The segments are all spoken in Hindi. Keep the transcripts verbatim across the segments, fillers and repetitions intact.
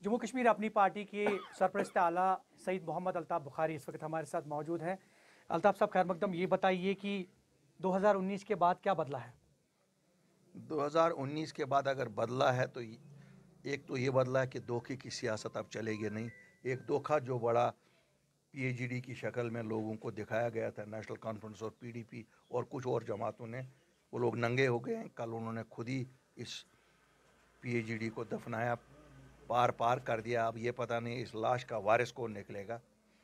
जम्मू कश्मीर अपनी पार्टी के सरपरस्त आला सईद मोहम्मद अल्ताफ़ बुखारी इस वक्त हमारे साथ मौजूद हैं। अल्ताफ़ साहब खैर मकदम, ये बताइए कि दो हज़ार उन्नीस के बाद क्या बदला है? दो हज़ार उन्नीस के बाद अगर बदला है तो एक तो ये बदला है कि धोखे की सियासत अब चलेगी नहीं। एक धोखा जो बड़ा पीएचडी की शक्ल में लोगों को दिखाया गया था, नेशनल कॉन्फ्रेंस और पीडीपी और कुछ और जमातों ने, वो लोग नंगे हो गए हैं। कल उन्होंने खुद ही इस पीएचडी को दफनाया, पार पार कर दिया। अब ये पता नहीं इस लाश का वारिस कौन निकलेगा।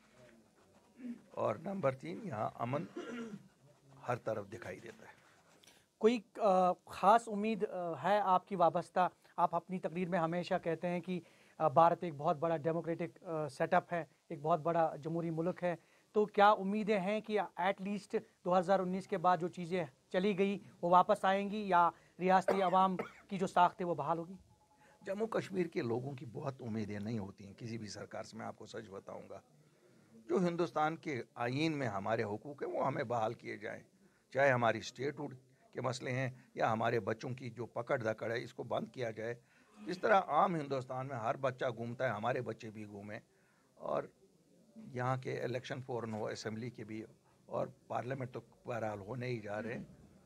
और नंबर तीन, यहाँ अमन हर तरफ दिखाई देता है। कोई अ, ख़ास उम्मीद अ, है आपकी वाबस्ता? आप अपनी तकरीर में हमेशा कहते हैं कि अ, भारत एक बहुत बड़ा डेमोक्रेटिक सेटअप है, एक बहुत बड़ा जमहूरी मुल्क है। तो क्या उम्मीदें हैं कि एट लीस्ट दो हज़ार उन्नीस के बाद जो चीज़ें चली गई वो वापस आएंगी, या रियासती अवाम की जो साख्त है वो बहाल होगी? जम्मू कश्मीर के लोगों की बहुत उम्मीदें नहीं होती हैं किसी भी सरकार से। मैं आपको सच बताऊंगा, जो हिंदुस्तान के आईन में हमारे हुकूक हैं वो हमें बहाल किए जाएं। चाहे हमारी स्टेटहुड के मसले हैं या हमारे बच्चों की जो पकड़ दकड़ है, इसको बंद किया जाए। जिस तरह आम हिंदुस्तान में हर बच्चा घूमता है, हमारे बच्चे भी घूमें। और यहाँ के इलेक्शन फ़ौरन हो, असेंबली के भी, और पार्लियामेंट तो बहरहाल होने ही जा रहे हैं।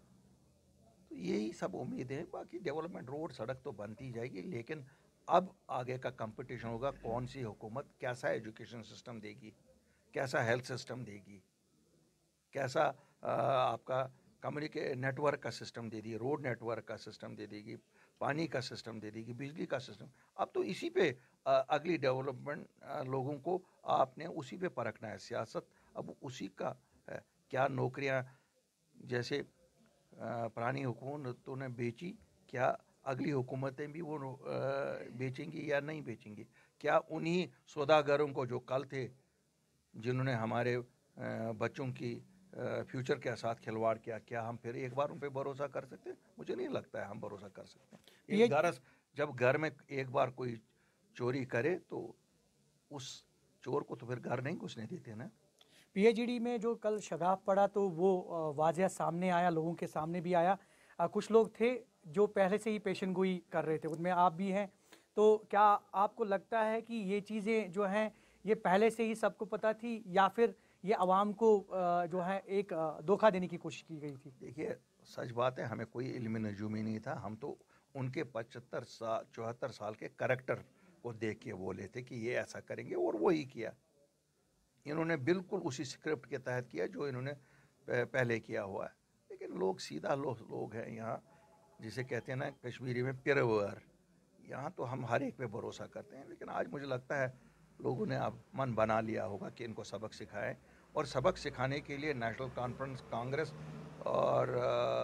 तो यही सब उम्मीद है। बाकी डेवलपमेंट, रोड सड़क तो बनती जाएगी, लेकिन अब आगे का कंपटीशन होगा कौन सी हुकूमत कैसा एजुकेशन सिस्टम देगी, कैसा हेल्थ सिस्टम देगी, कैसा आ, आपका कम्युनिके नेटवर्क का सिस्टम दे दी, रोड नेटवर्क का सिस्टम दे देगी, पानी का सिस्टम दे देगी, बिजली का सिस्टम। अब तो इसी पे आ, अगली डेवलपमेंट लोगों को आपने उसी पे परखना है। सियासत अब उसी का है। क्या नौकरियां जैसे पुरानी हुकूमतों ने बेची, क्या अगली हुकूमतें भी वो बेचेंगी या नहीं बेचेंगी? क्या उन्हीं सौदागरों को जो कल थे, जिन्होंने हमारे बच्चों की फ्यूचर के साथ खिलवाड़ किया, क्या हम फिर एक बार उन पर भरोसा कर सकते हैं? मुझे नहीं लगता है हम भरोसा कर सकते हैं। एक घर, जब घर में एक बार कोई चोरी करे तो उस चोर को तो फिर घर नहीं घुसने देते ना। पीएचडी में जो कल शगाफ पड़ा तो वो वाजिया सामने आया, लोगों के सामने भी आया। आ, कुछ लोग थे जो पहले से ही पेशन गोई कर रहे थे, उनमें आप भी हैं। तो क्या आपको लगता है कि ये चीज़ें जो हैं ये पहले से ही सबको पता थी, या फिर ये आवाम को आ, जो है एक धोखा देने की कोशिश की गई थी? देखिए, सच बात है, हमें कोई इल्म नजूम ही नहीं था। हम तो उनके पचहत्तर साल चौहत्तर साल के करैक्टर को देख के बोले थे कि ये ऐसा करेंगे, और वही किया। इन्होंने बिल्कुल उसी स्क्रिप्ट के तहत किया जो इन्होंने पहले किया हुआ है। लेकिन लोग सीधा लोग लोग हैं यहाँ, जिसे कहते हैं ना कश्मीरी में पिरवर। यहाँ तो हम हर एक पे भरोसा करते हैं। लेकिन आज मुझे लगता है लोगों ने अब मन बना लिया होगा कि इनको सबक सिखाएं, और सबक सिखाने के लिए नेशनल कॉन्फ्रेंस, कांग्रेस और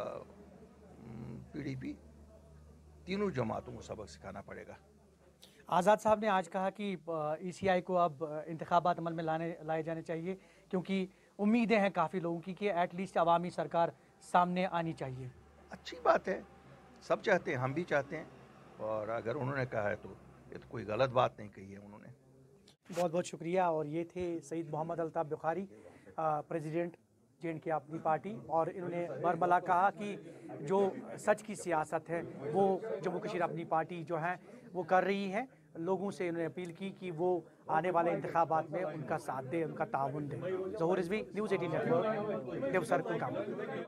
पीडीपी, तीनों जमातों को सबक सिखाना पड़ेगा। आज़ाद साहब ने आज कहा कि ईसीआई को अब इंतखाबात अमल में लाने लाए जाने चाहिए, क्योंकि उम्मीदें हैं काफ़ी लोगों की कि एटलीस्ट अवामी सरकार सामने आनी चाहिए। अच्छी बात है, सब चाहते हैं, हम भी चाहते हैं। और अगर उन्होंने कहा है तो ये तो कोई गलत बात नहीं कही है उन्होंने। बहुत बहुत शुक्रिया। और ये थे Syed Mohammad Altaf Bukhari, president J and K Apni party, और इन्होंने बरमला कहा कि जो सच की सियासत है वो जम्मू कश्मीर अपनी पार्टी जो है वो कर रही है। लोगों से इन्होंने अपील की कि वो आने वाले इंतखाबात में उनका साथ दे, उनका ताउन दे। Zahoor Rizvi, news eighteen network, Devsar Kulgam.